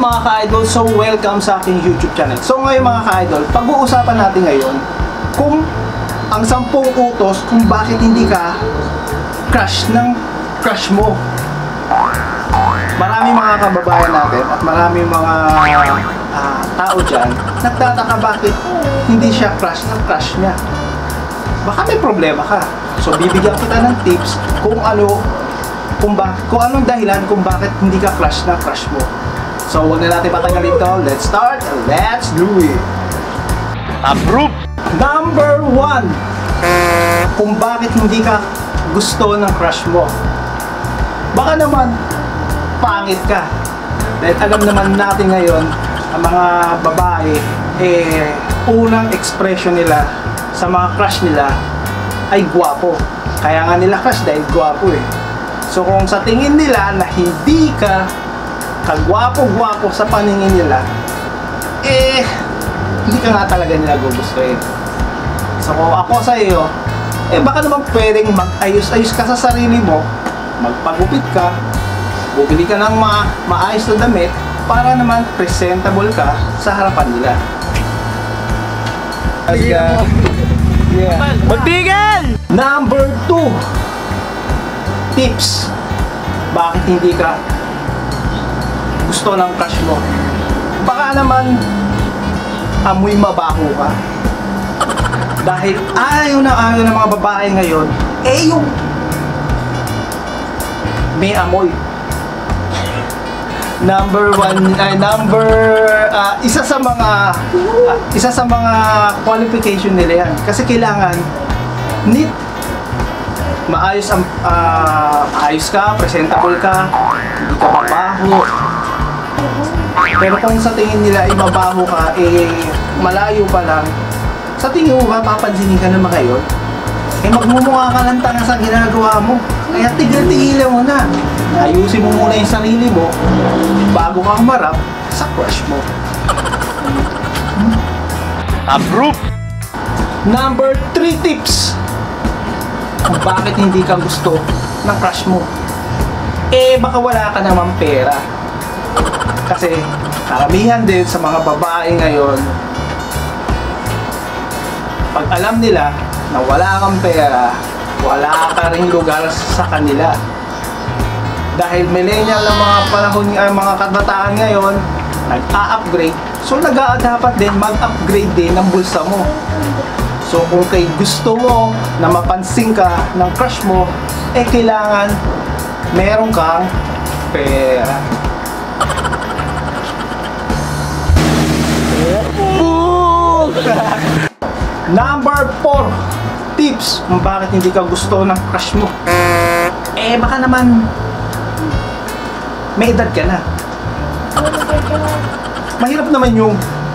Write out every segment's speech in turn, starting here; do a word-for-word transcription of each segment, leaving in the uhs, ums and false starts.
mga ka-idol, so welcome sa aking YouTube channel. So ngayon mga ka-idol, pag-uusapan natin ngayon kung ang sampung utos kung bakit hindi ka crush ng crush mo. Marami mga kababayan natin at marami mga uh, tao dyan nagtataka bakit hindi siya crush ng crush niya. Baka may problema ka. So bibigyan kita ng tips kung ano kung ba kung anong dahilan kung bakit hindi ka crush ng crush mo. So wag na natin patagalin ito. Let's start. Let's do it. Approve. Number one, kung bakit hindi ka gusto ng crush mo. Baka naman pangit ka. Dahil alam naman natin ngayon ang mga babae, eh unang expression nila sa mga crush nila ay gwapo. Kaya nga nila crush dahil gwapo eh. So kung sa tingin nila na hindi ka kagwapo-gwapo sa paningin nila, eh hindi ka nga talaga nila gugustuhin. So kung ako sa iyo, eh baka naman pwedeng mag-ayos-ayos ka sa sarili mo, magpagupit ka, bumili ka ng ma maayos na damit para naman presentable ka sa harapan nila. Yeah. Yeah. Magtigil! Number two, tips bakit hindi ka gusto ng crush mo. Baka naman amoy mabaho ka. Dahil ayaw na ayaw ng mga babae ngayon, eh yung may amoy. Number one, ay number uh, isa sa mga uh, isa sa mga qualification nila yan. Kasi kailangan neat, maayos ang uh, ayos ka, presentable ka, hindi ka mabaho. Pero kung sa tingin nila ay mabaho ka, eh malayo pa lang, sa tingin mo ba papansinin ka naman ngayon? Eh magmumukha ka lang tanga sa ginagawa mo. Kaya tigil-tigilan mo na. Ayusin mo muna yung sarili mo bago ka humarap sa crush mo. Approve. Number three tips kung bakit hindi ka gusto ng crush mo. Eh baka wala ka naman pera. Kasi karamihan din sa mga babae ngayon, pag alam nila na wala kang pera, wala ka ring lugar sa kanila. Dahil millennial ang mga panahon, ay mga kabataan ngayon, nag-a-upgrade. So nag-a-dapat din mag-upgrade din ng bulsa mo. So kung kay gusto mo na mapansin ka ng crush mo, eh kailangan meron kang pera. Number four tips kung bakit hindi ka gusto ng crush mo. Eh baka naman may edad ka na. Mahirap naman yung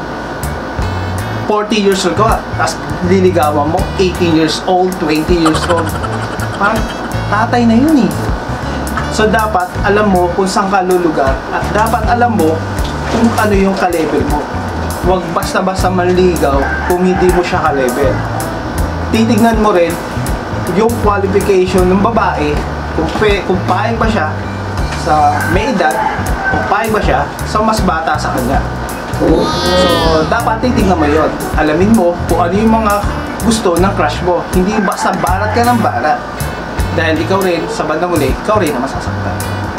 forty years old ka, tapos liligawan mo eighteen years old, twenty years old. Parang tatay na yun eh. So dapat alam mo kung saan ka lulugar at dapat alam mo kung ano yung ka-level mo. Huwag basta-basta manligaw kung hindi mo siya ka-level. Titignan mo rin yung qualification ng babae, kung, pe, kung payag ba siya sa may edad, kung payag ba siya sa mas bata sa kanya. So, dapat titignan mo yun. Alamin mo kung ano yung mga gusto ng crush mo. Hindi basta barat ka ng barat. Dahil ikaw rin, sa bandang uli, ikaw rin na masasaktan.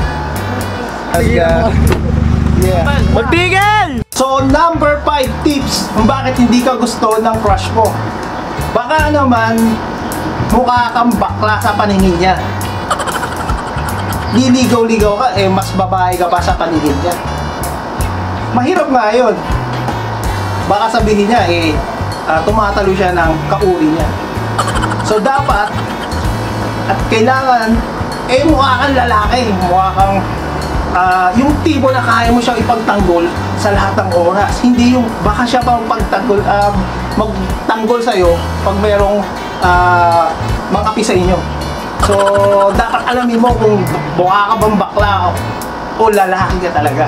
Yeah. Yeah. Magtigil! So, number five tips kung bakit hindi ka gusto ng crush mo. Baka naman mukha kang bakla sa paningin niya. Liligaw-ligaw ka, eh mas babae ka pa sa paningin niya. Mahirap nga yun. Baka sabihin niya, eh uh, tumatalo siya ng kauri niya. So, dapat at kailangan, eh mukha kang lalaki, mukha kang Uh, yung tipo na kaya mo siyang ipagtanggol sa lahat ng oras. Hindi yung baka siya pang pagtanggol, uh, magtanggol sa'yo pag merong uh, mga api sa inyo. So, dapat alamin mo kung mukha ka bang bakla o lalaki ka talaga.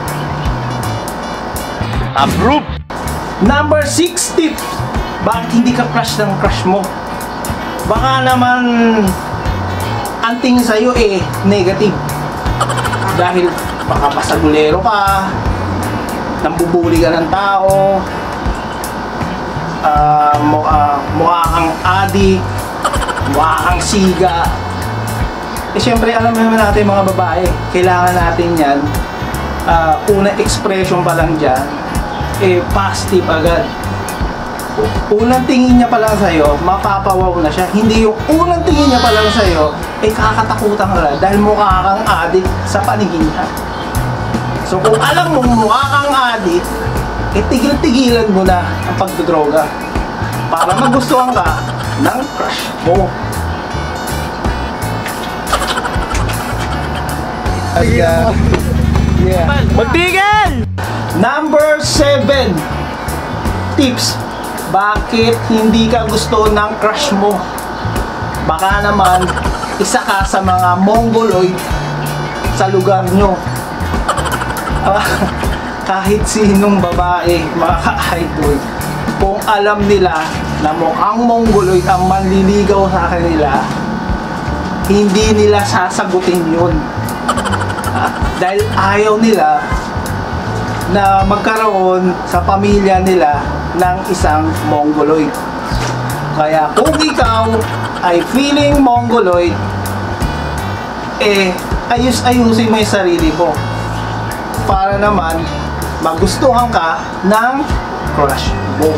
Approve. Number six tips bakit hindi ka crush ng crush mo. Baka naman ang tingin sa'yo eh negative. Dahil baka pasagulero ka, nambubuli ka ng tao, uh, mukha, mukha kang adik, mukha kang siga. Eh syempre alam naman natin mga babae, kailangan natin yan, uh, unang expression pa lang dyan, eh positive agad. Unang tingin niya pa lang sa'yo, mapapawaw na siya. Hindi yung unang tingin niya pa lang sa'yo, eh kakatakutan ka na dahil mukha kang adik sa paningin niya. So kung alam mo mukha kang adik, eh tigil-tigilan mo na ang pagdodroga para magustuhan ka ng crush mo. Yeah. Yeah. Magtigil! Number seven tips. Bakit hindi ka gusto ng crush mo? Baka naman isa ka sa mga mongoloid sa lugar nyo. Uh, kahit sinong babae, mga ka-idol, kung alam nila na mukhang mongoloid ang manliligaw sa kanila, hindi nila sasagutin yun. Uh, dahil ayaw nila na magkaroon sa pamilya nila ng isang mongoloid. Kaya kung ikaw ay feeling mongoloid, eh ayus-ayusin mo yung sarili mo para naman magustuhan ka ng crush mo.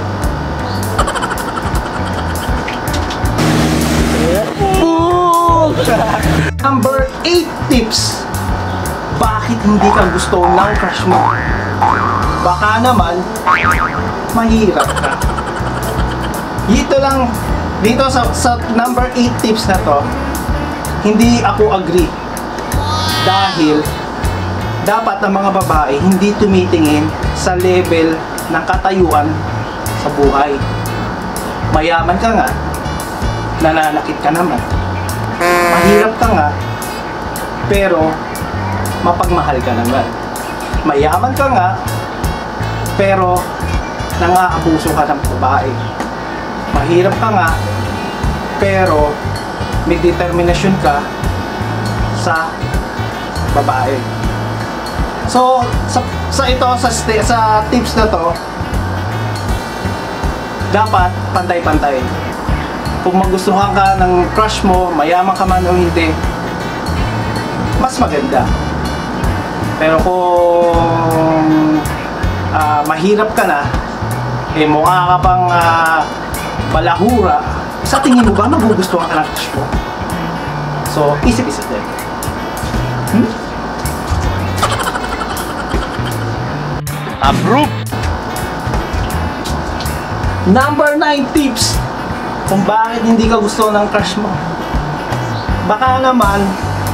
Number eight tips. Bakit hindi ka gusto ng crush mo? Baka naman mahirap ka. Dito lang, dito sa, sa number eight tips na to, hindi ako agree. Dahil dapat ang mga babae hindi tumitingin sa level ng katayuan sa buhay. Mayaman ka nga, nananakit ka naman. Mahirap ka nga, pero mapagmahal ka naman. Mayaman ka nga, pero nang-aabuso ka ng babae. Mahirap ka nga, pero may determinasyon ka sa babae. So, sa, sa ito, sa, sa tips na to, dapat pantay-pantay. Kung magustuhan ka ng crush mo, mayaman ka man o hindi, mas maganda. Pero kung uh, mahirap ka na, eh mukha ka pang uh, balahura, sa tingin mo ba magugustuhan ka ng crush mo? So, isip-isip din. Hmm? Approve! Number nine tips kung bakit hindi ka gusto ng crush mo. Baka naman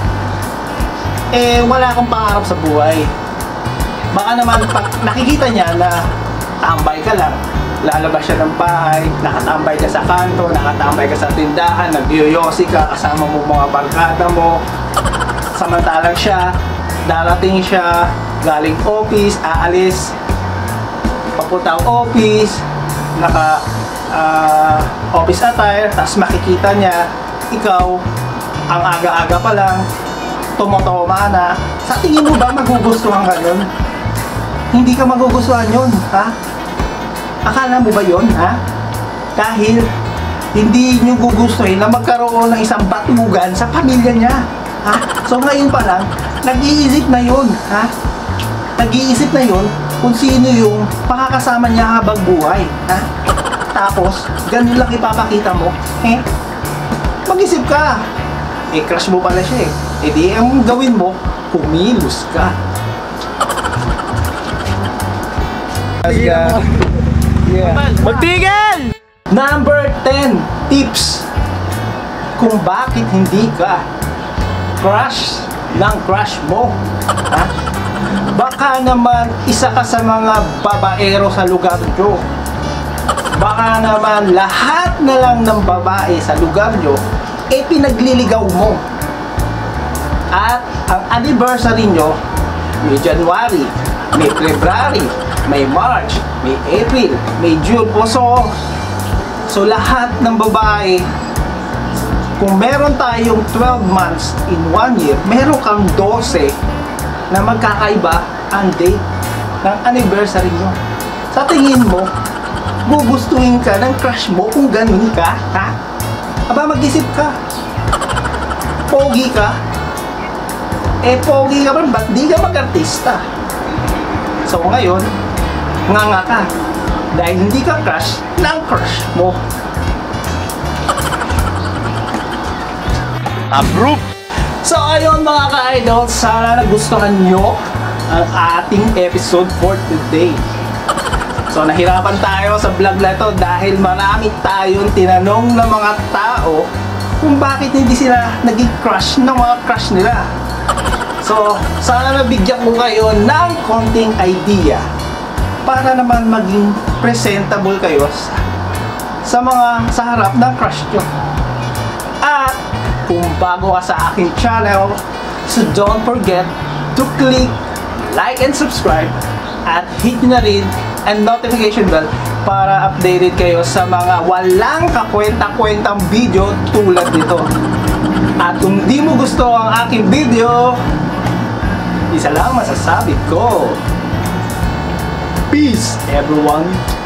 eh wala kang pangarap sa buhay. Baka naman pag nakikita niya na tambay ka lang, lalabas siya ng bahay, nakatambay ka sa kanto, nakatambay ka sa tindahan, nagyoyosi ka, kasama mo mga barkada mo, samantalang siya, darating siya, galing office, aalis, papunta ang office, naka uh, office attire, tapos makikita niya, ikaw, ang aga-aga pa lang, tumotoma na. Sa tingin mo ba magugustuhan ka nun? Hindi ka magugustuhan yun, ha? Akala mo ba yun, ha? Dahil hindi nyo gugustuhin na magkaroon ng isang batugan sa pamilya niya, ha? So ngayon pa lang, nag-iisip na yun, ha? Nag-iisip na yun kung sino yung pakakasama niya habang buhay, ha? Tapos, ganun lang ipapakita mo, eh? Mag-isip ka. Eh, crush mo pala siya, eh. Eh di, ang gawin mo, kumilos ka. Yeah. Yeah. Magtigil! Number ten tips kung bakit hindi ka crush ng crush mo, ha? Baka naman isa ka sa mga babaero sa lugar nyo. Baka naman lahat na lang ng babae sa lugar nyo eh pinagliligaw mo. At ang anniversary nyo may January, may February, may March, may April, may June. So, so lahat ng babae, kung meron tayong twelve months in one year, meron kang twelve na magkakaiba ang date. ng anniversary nyo. Sa tingin mo, gugustuhin ka ng crush mo kung ganun ka? Ha? Aba, mag-isip ka. Pogi ka? Eh, pogi ka pa, ba't di ka mag-artista? So ngayon, nga nga ka. Dahil hindi ka crush ng crush mo. Approve! So ayun mga ka-idol, sana nagustuhan nyo ang ating episode for today. So nahirapan tayo sa vlog na ito dahil marami tayong tinanong ng mga tao kung bakit hindi sila naging crush ng mga crush nila. So sana nabigyan ko kayo ng konting idea para naman maging presentable kayo sa, sa mga sa harap ng crush nyo. At kung bago ka sa aking channel, so don't forget to click like and subscribe at hit nyo na rin ang notification bell para updated kayo sa mga walang kakwenta-kwentang video tulad nito. At kung di mo gusto ang aking video, isa lang masasabi ko. Peace everyone!